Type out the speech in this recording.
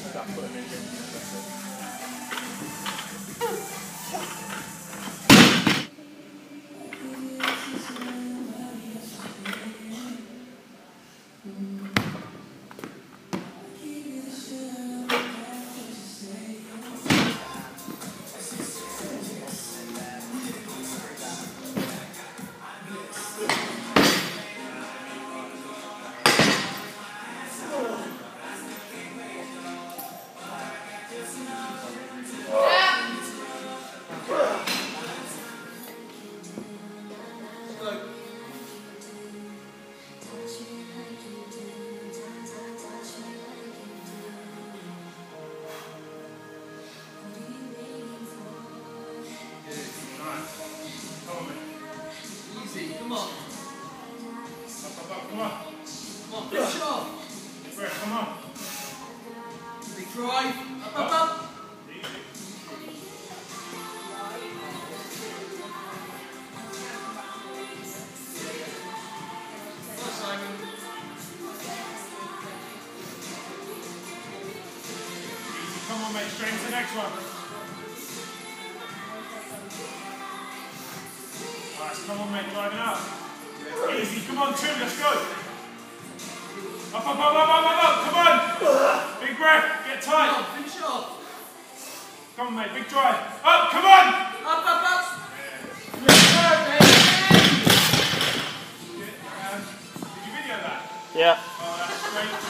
Start putting in again. Easy, come on. Come on. Come on, finish it off. Big breath, come on. Big drive. Up. Easy. Come on, Simon. Easy. Come on, mate. Straight into the next one. Alright, come on, mate. Driving out. Easy. Come on, 2. Let's go. Up. Come on. Big breath. Get tight. Come on, finish it off. Come on, mate. Big drive. Up. Come on. Up. Yes, sir. Did you video that? Yeah. Oh, that's great.